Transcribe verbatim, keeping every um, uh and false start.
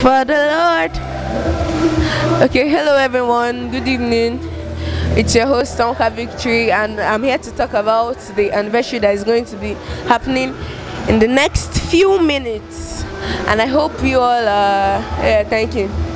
for the Lord. Okay, hello everyone, good evening. It's your host Tonka Victory, and I'm here to talk about the anniversary that is going to be happening in the next few minutes. And I hope you all, uh, yeah, thank you.